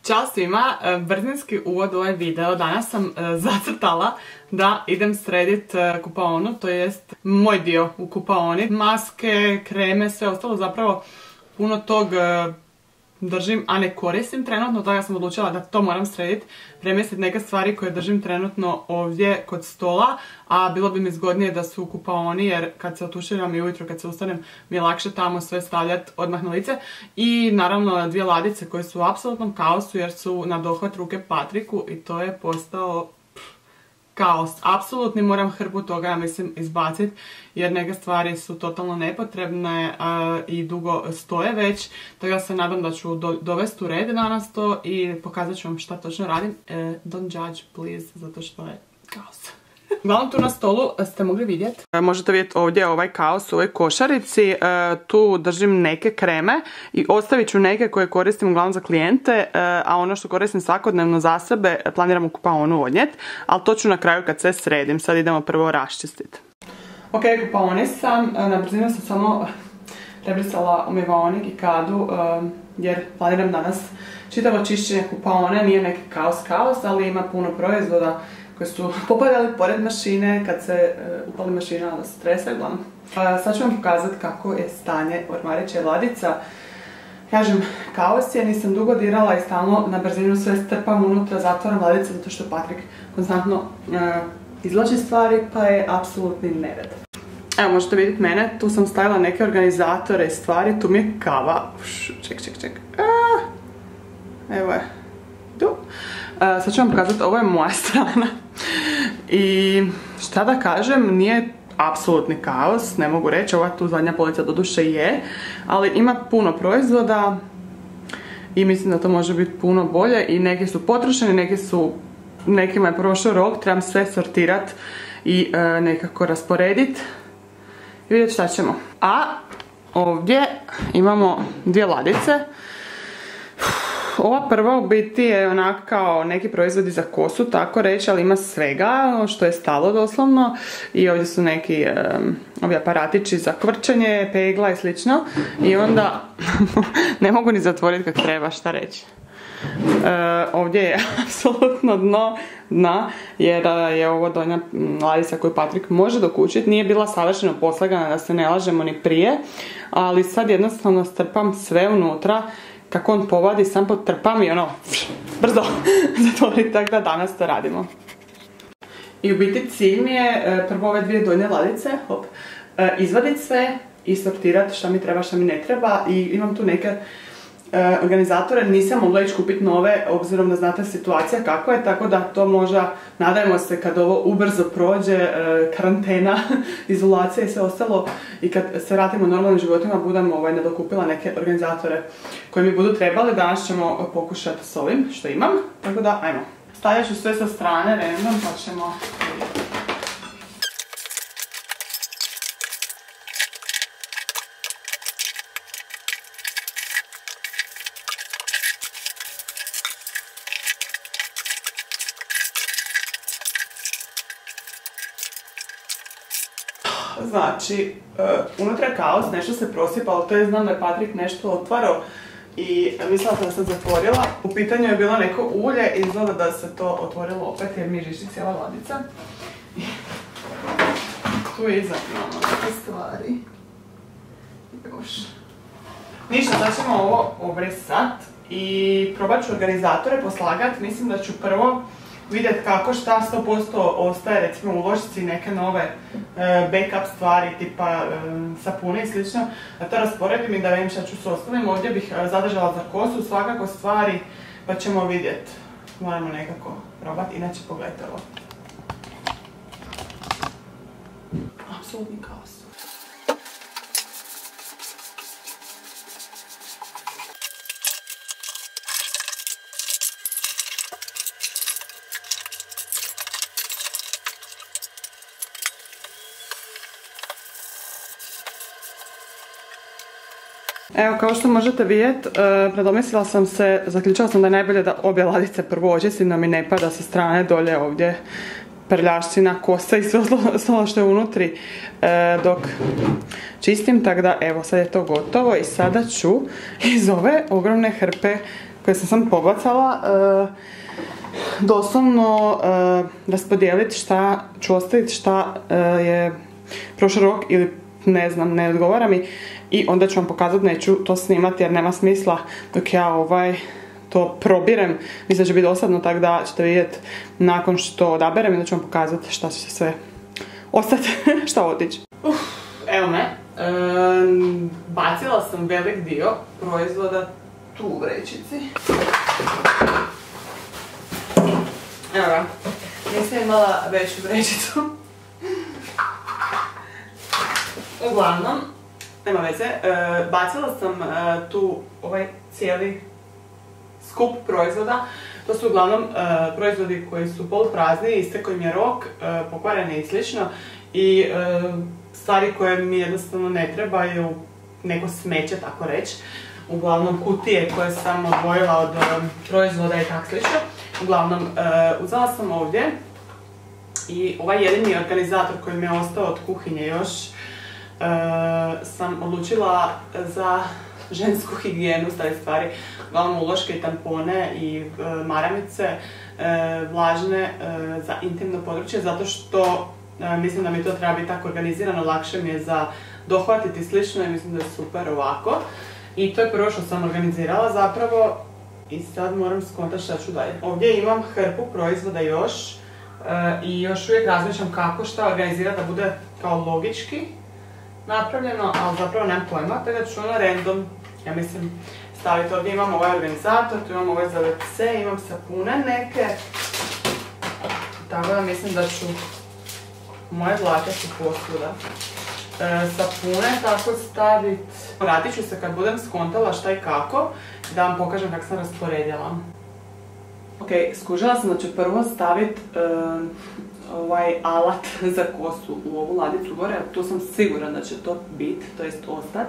Ćao svima, brzinski uvod u ovaj video. Danas sam zacrtala da idem sredit kupaonu, to jest moj dio u kupaoni. Maske, kreme, sve ostalo, zapravo puno tog držim, a ne koristim trenutno, tako sam odlučila da to moram srediti, premjestiti neke stvari koje držim trenutno ovdje kod stola, a bilo bi mi zgodnije da su u kupaoni jer kad se otuširam i ujutro kad se ustanem mi je lakše tamo sve stavljati odmah na lice. I naravno dvije ladice koje su u apsolutnom kaosu jer su na dohvat ruke Patriku i to je postao kaos. Apsolutni, moram hrpu toga, ja mislim, izbaciti jer neke stvari su totalno nepotrebne i dugo stoje već. Tako ja se nadam da ću dovesti u red danas to i pokazat ću vam šta točno radim. Don't judge, please, zato što je kaos. Uglavnom tu na stolu ste mogli vidjeti. Možete vidjeti ovdje ovaj kaos u ovoj košarici. Tu držim neke kreme i ostavit ću neke koje koristim uglavnom za klijente, a ono što koristim svakodnevno za sebe planiram u kupaonu odnijeti, ali to ću na kraju kad sve sredim. Sad idemo prvo raščistiti. Ok, kupaoni sam. Na brzinu sam samo prebrisala umivaonik i kadu jer planiram danas čitavo čišćenje kupaone. Nije neki kaos, ali ima puno proizvoda koji su popadali pored mašine, kad se upali mašina da se trese, uglavnom. Sad ću vam pokazati kako je stanje ormarića i ladica. Kažem, kaos je, nisam dugo dirala i stalno na brzinu sve strpam unutra, zatvaram ladice zato što Patrik konstantno izvlači stvari, pa je apsolutni nered. Evo, možete vidjeti mene, tu sam stavila neke organizatore i stvari, tu mi je kava. Ček. Evo je. Tu. Sad ću vam pokazati, ovo je moja strana. I šta da kažem, nije apsolutni kaos, ne mogu reći, ova tu zadnja polica doduše je, ali ima puno proizvoda i mislim da to može biti puno bolje i neki su potrošeni, nekima je prošao rok, trebam sve sortirati i nekako rasporediti i vidjeti šta ćemo. A ovdje imamo dvije ladice. Ova prva u biti je onak kao neki proizvodi za kosu, tako reći, ali ima svega što je stalo doslovno. I ovdje su neki ovi aparatići za kvrčenje, pegla i slično. I onda ne mogu ni zatvoriti kako treba, šta reći. Ovdje je apsolutno dno jer je ovo donja ladica koju Patrik može dokučiti. Nije bila savršeno poslagana, da se ne lažemo ni prije, ali sad jednostavno strpam sve unutra. Kako on povadi, sam potrpam i ono, brzo zatvoriti, tako da danas to radimo. I u biti cilj mi je prvo ove dvije donje ladice, izvaditi sve i sortirati šta mi treba, šta mi ne treba. I imam tu neke organizatore, nisam mogla ići kupiti nove, obzirom da znate situacija kako je, tako da to možda, nadajmo se kad ovo ubrzo prođe, karantena, izolacija i sve ostalo, i kad se vratimo normalnim životima budem nadokupila neke organizatore koji mi budu trebali. Danas ćemo pokušati s ovim što imam, tako da ajmo. Stavljat ću sve sa strane random pa ćemo vidjeti. Znači, unutra je kaos, nešto se prosipalo, to je, znam da je Patrik nešto otvarao i mislila sam da sam zatvorila. U pitanju je bilo neko ulje i izgleda da se to otvorilo opet jer mi žiši cijela ladica. Tu je izapravo neke stvari. Još. Ništa, sad ćemo ovo obresat i probat ću organizatore poslagat. Mislim da ću prvo vidjeti kako šta 100% ostaje, recimo u ložici, neke nove backup stvari tipa sapune i slično, da to rasporedim i da vidim šta ću s ostalim. Ovdje bih zadržala za kosu svakako stvari, pa ćemo vidjeti. Moramo nekako probati, inače pogledajte ovo. Apsolutni kaos. Evo, kao što možete vidjeti, predomislila sam se, zaključila sam da je najbolje da obje ladice prvo očistim, da mi ne pada sa strane dolje ovdje prljašcina, kosa i sve ostalo što je unutri dok čistim, tako da evo sad je to gotovo i sada ću iz ove ogromne hrpe koje sam sam pobacala, doslovno raspodijeliti šta ću ostaviti, šta je prošao rok ili ne znam, ne odgovara mi, i onda ću vam pokazati, neću to snimati jer nema smisla dok ja to probirem, mislim da će biti dosadno, tako da ćete vidjeti nakon što odaberem i da ću vam pokazati šta će sve ostati, šta otići. Evo me, bacila sam velik dio proizvoda tu u vrećici. Evo ga, nisam imala veću vrećicu. Uglavnom, nema veze, bacila sam tu ovaj cijeli skup proizvoda. To su uglavnom proizvodi koji su poluprazni, istekao im je rok, pokvareni i slično, i stvari koje mi jednostavno ne trebaju, neko smeće tako reći. Uglavnom kutije koje sam odvojila od proizvoda i tako slično. Uglavnom, uzela sam ovdje i ovaj jedini organizator koji mi je ostao od kuhinje još, sam odlučila za žensku higijenu, stvari, uglavnom uloške i tampone i maramice vlažne za intimno područje, zato što mislim da mi to treba biti tako organizirano, lakše mi je za dohvatiti slično i mislim da je super ovako. I to je prvo što sam organizirala zapravo i sad moram skontati šta ću dalje. Ovdje imam hrpu proizvoda još i još uvijek razmišljam kako šta organizirati da bude kao logički napravljeno, ali zapravo nemam pojma, tako da ću random, ja mislim, staviti. Ovdje imam ovaj organizator, tu imam ovaj za WC, imam sapune neke, tako da mislim da ću, moje dlake su posvuda, sapune tako staviti. Vratit ću se kad budem skontala šta i kako, da vam pokažem kako sam rasporedila. Ok, skužila sam da ću prvo staviti ovaj alat za kosu u ovu ladicu gore, tu sam sigurna da će to biti, to jest ostat.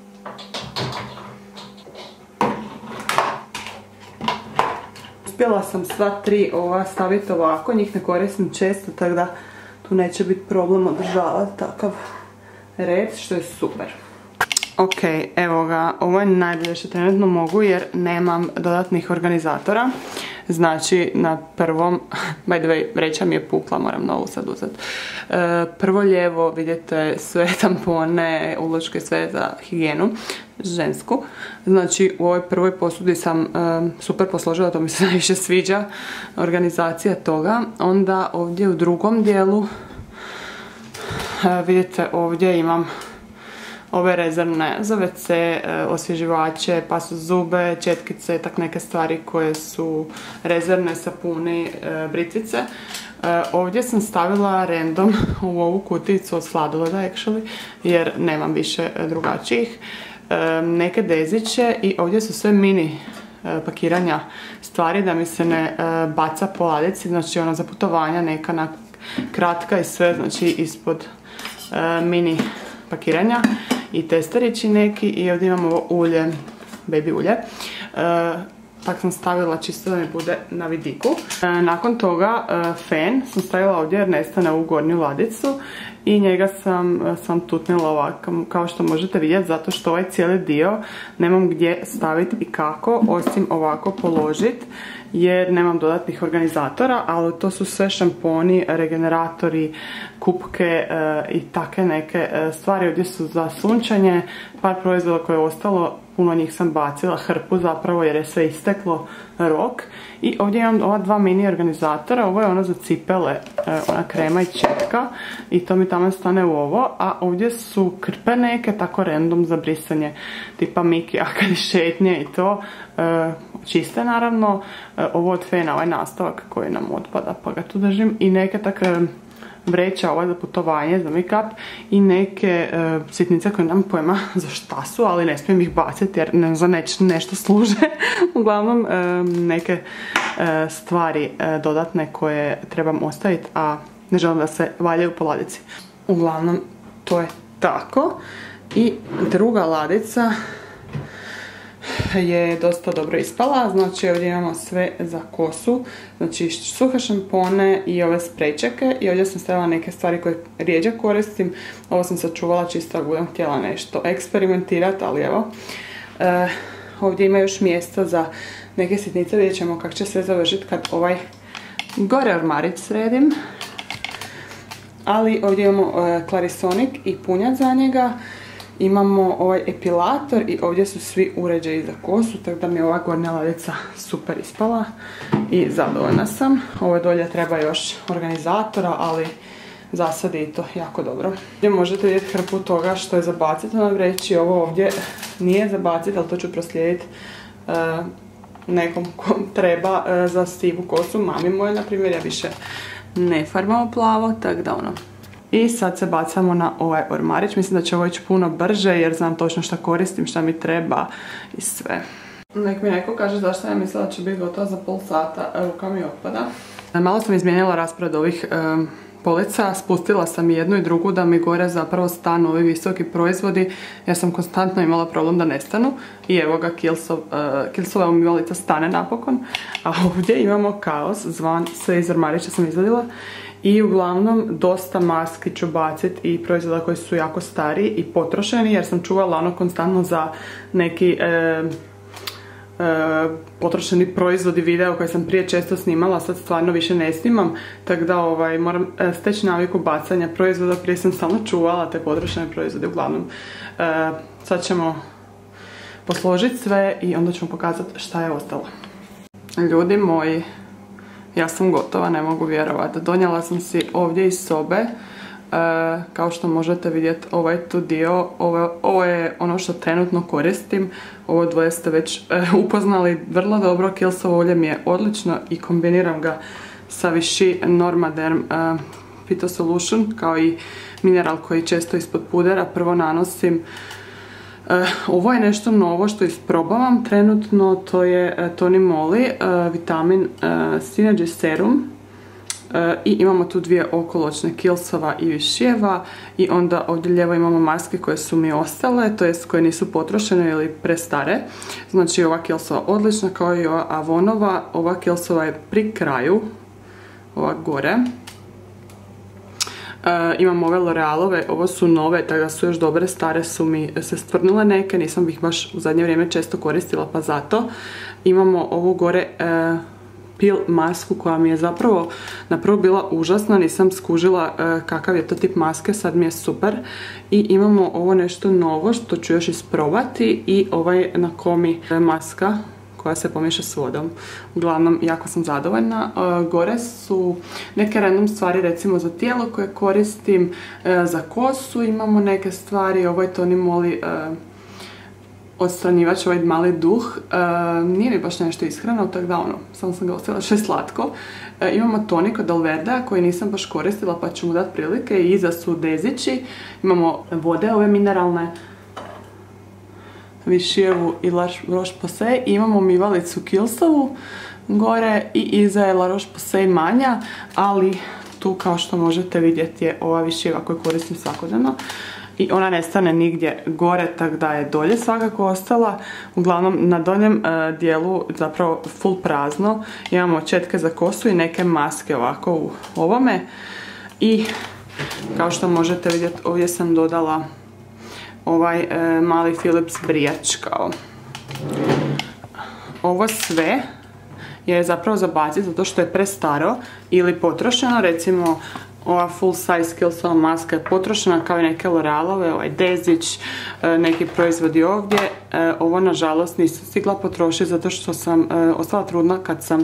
Uspjela sam sva tri ova staviti ovako, njih ne koristim često, tako da tu neće biti problem održavati takav red, što je super. Ok, evo ga, ovo je najbolje što trenutno mogu jer nemam dodatnih organizatora. Znači, na prvom, by the way, vreća mi je pukla, moram novu sad uzeti. Prvo lijevo vidite sve tampone, uloške, sve za higijenu žensku. Znači, u ovoj prvoj posudi sam super posložila, to mi se najviše sviđa, organizacija toga. Onda ovdje u drugom dijelu, vidite ovdje imam ove rezervne za WC, osvježivače, pasu zube, četkice, tak neke stvari koje su rezervne, sapuni, britvice. Ovdje sam stavila random u ovu kuticu od sladoleda actually, jer nemam više drugačijih. Neke deziće i ovdje su sve mini pakiranja stvari da mi se ne baca po ladici, znači ono za putovanja neka kratka i sve, znači ispod mini pakiranja. I testerići neki, i ovdje imamo ovo ulje, baby ulje. Tak sam stavila čisto da mi bude na vidiku. Nakon toga fen sam stavila ovdje jer nestane u gornju ladicu i njega sam tutnila ovako, kao što možete vidjeti, zato što ovaj cijeli dio nemam gdje staviti i kako, osim ovako položiti, jer nemam dodatnih organizatora, ali to su sve šamponi, regeneratori, kupke i takve neke stvari. Ovdje su za sunčanje, par proizvoda koje je ostalo, puno njih sam bacila, hrpu zapravo jer je sve isteklo rok. I ovdje imam ova dva mini organizatora, ovo je ono za cipele, ona krema i četka, i to mi tamo stane u ovo, a ovdje su krpe neke, tako random za brisanje, tipa Miki, Akadi, šetnje i to, čiste naravno, ovo od fena, ovaj nastavak koji nam otpada pa ga tu držim, i neke takve vreća, ovo je za putovanje, za make-up, i neke sitnice koje nemam pojma za šta su, ali ne smijem ih baciti jer za nešto služe. Uglavnom neke stvari dodatne koje trebam ostaviti, a ne želim da se valjaju po ladici. Uglavnom to je tako. I druga ladica je dosta dobro ispala, znači ovdje imamo sve za kosu, znači suhe šampone i ove sprejčeke, i ovdje sam stavila neke stvari koje rijeđe koristim. Ovo sam sačuvala čisto ako budem htjela nešto eksperimentirati, ali evo. Ovdje ima još mjesta za neke sitnice, vidjet ćemo kako će sve završiti kad ovaj gore ormarić sredim. Ali ovdje imamo Clarisonic i punjac za njega. Imamo ovaj epilator i ovdje su svi uređaji za kosu, tako da mi je ova gornja ladica super ispala i zadovoljna sam. Ovo dolje treba još organizatora, ali za sad je to jako dobro. Ovdje možete vidjeti hrpu toga što je za baciti na vreći. Ovo ovdje nije za baciti, ali to ću proslijediti nekom ko treba za sivu kosu. Mami moje, na primjer, ja više ne farbamo plavo, tako da ono. I sad se bacamo na ovaj ormarić. Mislim da će ovo ići puno brže jer znam točno šta koristim, šta mi treba i sve. Nek mi neko kaže zašto ja mislila da će biti gotova za pol sata, ruka mi otpada. Malo sam izmijenila raspored ovih polica, spustila sam jednu i drugu da mi gore zapravo stanu ovi visoki proizvodi. Ja sam konstantno imala problem da nestanu i evo ga Killsova umivalica stane napokon. A ovdje imamo kaos, zvan sve iz ormarića sam izvadila. I uglavnom dosta maski ću baciti i proizvoda koji su jako stari i potrošeni jer sam čuvala ono konstantno za neki potrošeni proizvodi video koje sam prije često snimala, sad stvarno više ne snimam, tako da moram steći naviku bacanja proizvoda. Prije sam samo čuvala te potrošene proizvode. Uglavnom sad ćemo posložiti sve i onda ćemo pokazati šta je ostalo. Ljudi moji, ja sam gotova, ne mogu vjerovati. Donijela sam si ovdje iz sobe, kao što možete vidjeti ovaj tu dio, ovo je ono što trenutno koristim. Ovo dvoje ste već upoznali vrlo dobro. Killsovo ulje mi je odlično i kombiniram ga sa Vichy Normaderm Phyto Solution, kao i mineral koji često ispod pudera prvo nanosim. Ovo je nešto novo što isprobavam trenutno, to je Tony Moly Vitamin Synergy Serum i imamo tu dvije okoločne Killsova i Vichyjeva i onda ovdje lijevo imamo maske koje su mi ostale, to jest koje nisu potrošene ili prestare. Znači ova Killsova odlična kao i ova Avonova, ova Killsova je pri kraju, ova gore. Imam ove L'Orealove, ovo su nove, tako da su još dobre, stare su mi se stvrnule neke, nisam ih baš u zadnje vrijeme često koristila pa zato. Imamo ovu gore peel masku koja mi je zapravo napravo bila užasna, nisam skužila kakav je to tip maske, sad mi je super. I imamo ovo nešto novo što ću još isprobati i ovaj Nakomi maska koja se pomiješa s vodom. Uglavnom, jako sam zadovoljna. Gore su neke random stvari, recimo za tijelo koje koristim, za kosu imamo neke stvari, ovo je Tony Moly odstranjivač, ovaj mali duh, nije mi baš nešto ishrano, tako da ono, samo sam ga ostavila što je slatko. Imamo tonik od Alverdea koji nisam baš koristila pa ću mu dati prilike i iza su dezići. Imamo vode ove mineralne, Vichyjevu i La Roche-Posay i imamo umivalicu Killsovu gore i iza je La Roche-Posay manja, ali tu kao što možete vidjeti je ova Vichyjeva koju koristim svakodnevno i ona ne stane nigdje gore, tako da je dolje svakako ostala. Uglavnom na donjem dijelu zapravo full prazno, imamo četke za kosu i neke maske ovako u ovome i kao što možete vidjeti ovdje sam dodala ovaj mali Philips brijač kao. Ovo sve je zapravo za baciti zato što je prestaro ili potrošeno. Recimo ova full size Killsova maska je potrošena kao i neke L'Orealove, ovaj dezić, neki proizvodi ovdje. Ovo nažalost nisam stigla potrošiti zato što sam ostala trudna kad sam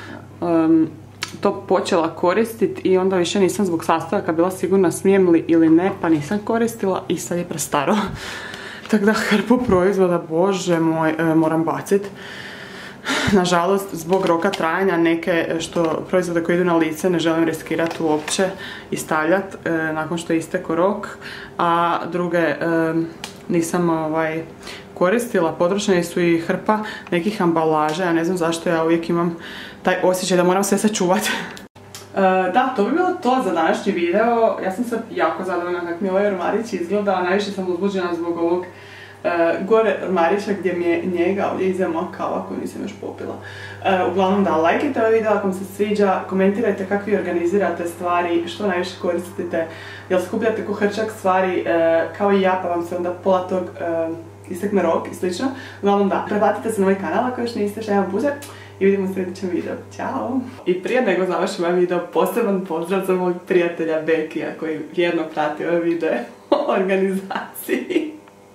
to počela koristiti i onda više nisam zbog sastojaka bila sigurna smijem li ili ne, pa nisam koristila i sad je prestaro. Tako da hrpu proizvoda, bože moj, moram baciti. Nažalost, zbog roka trajanja neke proizvode koji idu na lice ne želim riskirati uopće i stavljati nakon što je istekao rok, a druge nisam koristila. Potrošeni su i hrpa nekih ambalaža, ja ne znam zašto ja uvijek imam taj osjećaj da moram sve sačuvati. Da, to bi bilo to za današnji video. Ja sam sad jako zadovoljna kako mi ovaj ormarić izgleda, najviše sam uzbuđena zbog ovog gore ormarića gdje mi je njega ovdje iza moja kava koju nisam još popila. Uglavnom da, lajkajte ovaj video ako vam se sviđa, komentirajte kako vi organizirate stvari, što najviše koristite, jel skupljate ko hrčak stvari kao i ja, pa vam se onda pola tog istekne rok i slično. Uglavnom da, pretplatite se na moj kanal ako još niste, še jedan puta i vidimo u sljedećem videu. Ćao! I prije nego završim ovaj video, poseban pozdrav za mojeg prijatelja Bekija koji vjerno prati ove videe o organizaciji.